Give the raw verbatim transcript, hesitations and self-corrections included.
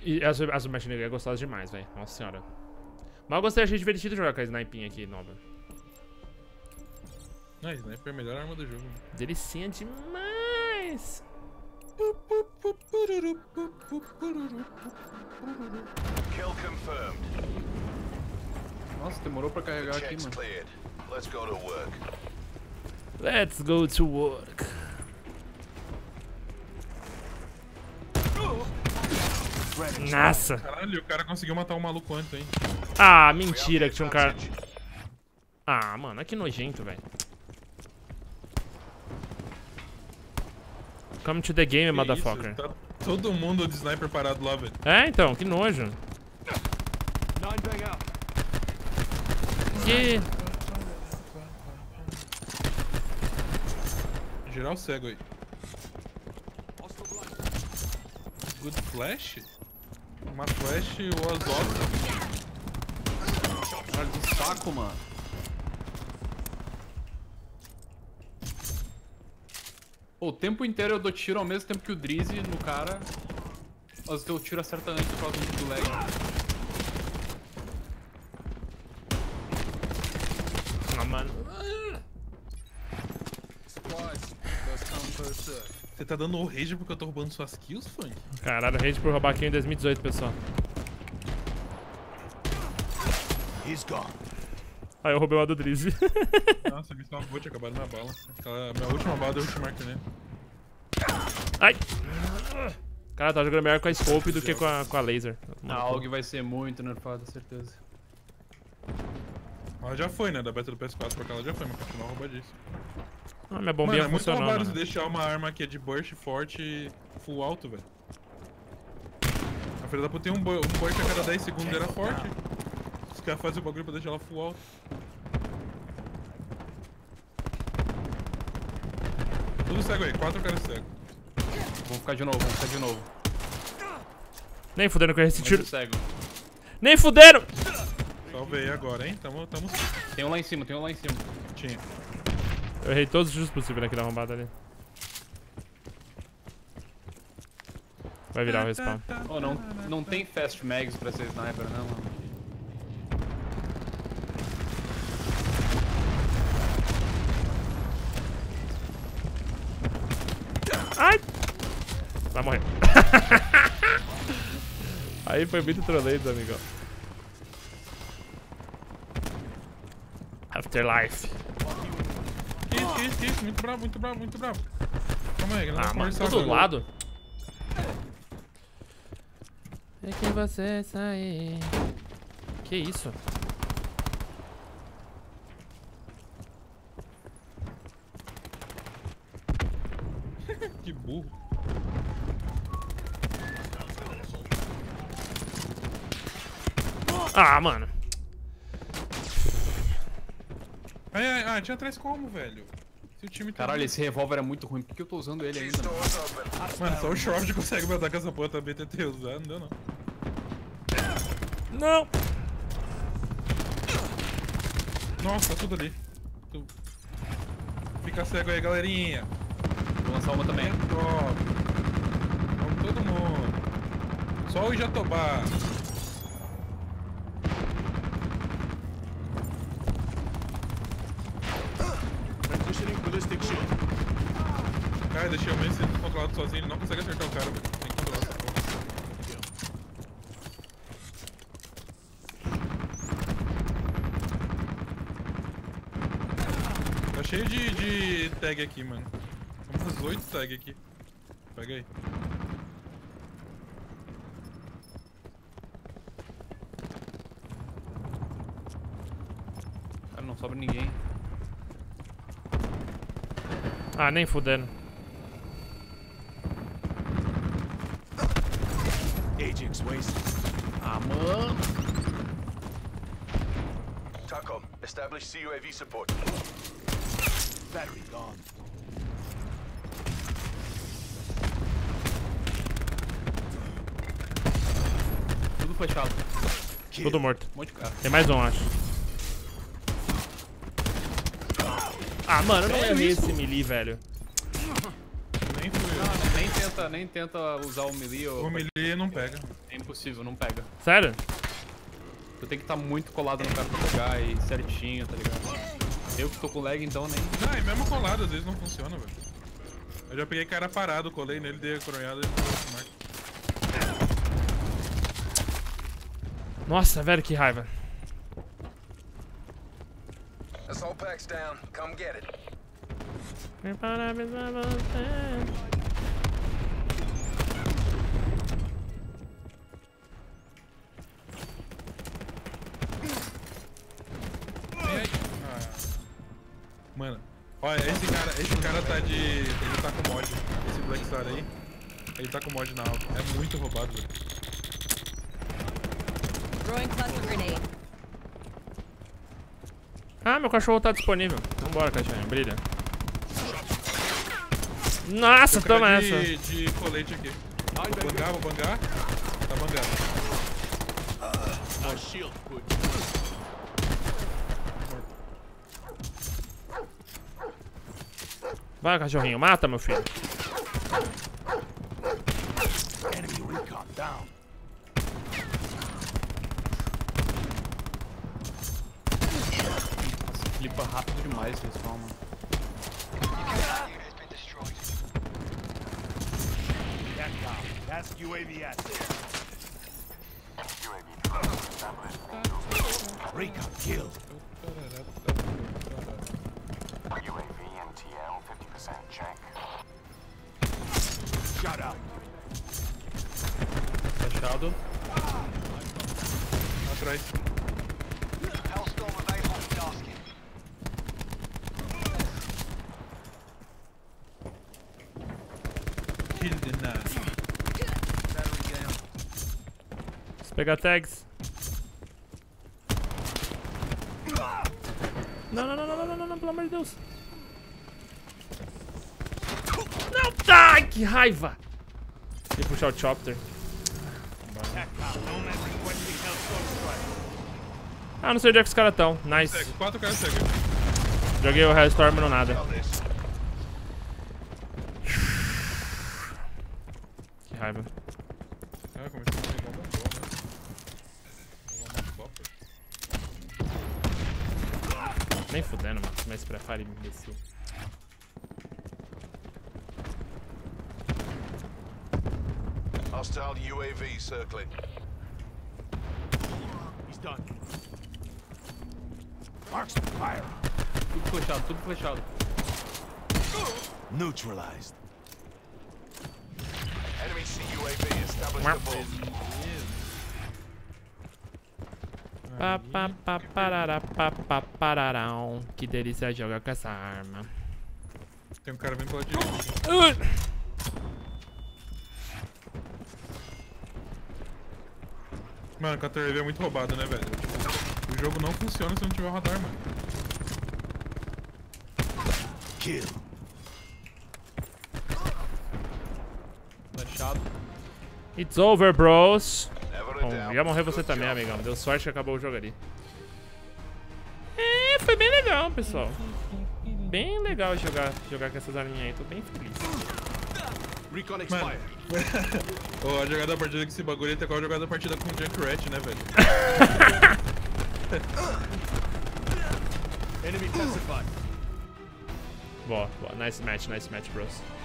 E a Submachine Gun é gostosa demais, velho. Nossa senhora. Mas eu gostei, achei divertido jogar com a Snipinha aqui nova. Não, Sniper é a melhor arma do jogo. Delicinha demais. Kill confirmed. Nossa, demorou pra carregar aqui, Check's mano. cleared. Let's go to work. Let's go to work. Nossa. Caralho, o cara conseguiu matar um maluco antes, hein? Ah, mentira que tinha um cara... Ah, mano, é que nojento, velho. Come to the game, Que motherfucker. isso? Tá todo mundo de sniper parado lá, velho. É, então, que nojo. Que... Geral cego aí. Good flash? Uma flash was awesome. Caralho, que saco, mano. Pô, o tempo inteiro eu dou tiro ao mesmo tempo que o Drizzy no cara. Mas o tiro acerta antes por causa do lag. Ah, mano. Você tá dando rage porque eu tô roubando suas kills, Funk? Caralho, rage por roubar kill em dois mil e dezoito, pessoal. He's gone. Aí eu roubei uma do Drizzy. Nossa, a missão acabou de acabar na minha bala. Aquela, minha última bala deu ult mark nele. Ai! Cara, tá jogando melhor com a scope do que com a, com a laser. A A U G vai ser muito nerfada, certeza. Ela já foi, né? Da beta do P S quatro pra cá ela já foi, mas continua roubadíssimo. Ah, minha bombinha Mano, é muito funcionou, roubado mano. você deixar uma arma que é de burst forte e full alto, velho. A filha da puta tem um, bu- um burst a cada dez segundos, era forte. Os caras fazem o bagulho pra deixar ela full alto. Tudo cego aí, quatro caras cegos. Vamos ficar de novo, vamos ficar de novo. Nem fudendo com esse Mais tiro. um cego. Nem fudendo! Salvei agora, hein? Tamo, tamo... Tem um lá em cima, tem um lá em cima. Tinha. Eu errei todos os tiros possíveis naquela arrombada ali. Vai virar o respawn. Oh, não, não tem fast mags pra ser sniper, né, mano? Ai! Vai morrer. Aí foi muito trollado, amigão. Afterlife. Que isso, que isso, que isso? Muito bravo, muito bravo, muito bravo. Calma aí, galera. Ah, mano, todo lado. É que você sair. Que isso? Que burro. Ah, mano. Ai, ai, ai, tinha atrás como, velho? Se o time tá... Caralho, esse revólver é muito ruim. Por que eu tô usando ele ainda? Doors open. Mano, só o Shroud consegue matar com essa porra também, T T usar, não deu não. Não! Nossa, tá tudo ali. Tu- Fica cego aí, galerinha. Vou lançar uma também. Top. Vamos todo mundo. Só o Jatobá. Transitioning ballistic shield. Cara, deixei o Messi controlado sozinho, ele não consegue acertar o cara, velho. Tem que controlar essa porra. Tá cheio de, de tag aqui, mano. Tem umas oito tag aqui. Pega aí. Cara, não sobra ninguém. Ah, nem fudendo. Agents wasted. Ah, mano. TACOM, establish C U A V support. Battery gone. Tudo fechado. Tudo morto. Um monte de cara. Tem mais um, acho. Ah, mano, eu não errei esse melee, velho. Nem fui eu. Ah, nem Nem tenta, nem tenta usar o melee ou... O melee não pega. É impossível, não pega. Sério? Tu tem que estar muito colado no cara pra pegar e certinho, tá ligado? Eu que tô com lag, então nem... Não, e mesmo colado, às vezes não funciona, velho. Eu já peguei cara parado, colei nele, dei a coronhada e não deu marca. Nossa, velho, que raiva. Assault pack's down. Come get it. Mano, olha, esse cara, esse cara tá de... Ele tá com mod. Esse Black Star aí, ele tá com mod na alta. É muito roubado, velho. Throwing cluster grenade. Ah, meu cachorro tá disponível. Vambora, cachorrinho, brilha. Nossa, Tem um toma cara essa. de, de colete aqui. Vou bangar, vou bangar. Tá bangando. Vai, cachorrinho, mata, meu filho. Flipa rápido demais esse respawn, mano. Task U A V active. Recon killed. U A V and T L fifty percent check. Shut up. Fechado. Atrás. Hellstorm available for tasking. Kill the knife. Vou pegar tags. Não, não, não, não, não, não, não, pelo amor de Deus. Não, tá, que raiva. Tem que puxar o chopper. Ah, não sei onde é que os caras estão. Nice. Segue, quatro caras seguem. Joguei o Hellstorm no nada. Que raiva. Ah, comecei a pegar uma boa, né? Vou uma bopper. Nem fudendo, mano. Mas prefere imbecil. Hostile U A V circling. He's done. Marksman fire. Tudo flechado, tudo flechado. Neutralized. Enemy C U A V established above. Pá, pá, pá, parará, pá, pá, pararão. Que delícia jogar com essa arma. Tem um cara vindo pela direita. Uh! Mano, o Counter Wave é muito roubado, né, velho? Tipo, o jogo não funciona se não tiver radar, mano. Kill. Flechado. It's over, bros. Never Bom, in doubt. ia morrer você Good também, job. amigão. Deu sorte que acabou o jogo ali. É, foi bem legal, pessoal. Bem legal jogar, jogar com essas arminhas aí. Tô bem feliz. Recon Mano, expired. Ô, a jogada da partida com esse bagulho tá igual a jogada da partida com o Junkrat, né, velho? Enemy pacified. Boa, boa. Nice match, nice match, bros.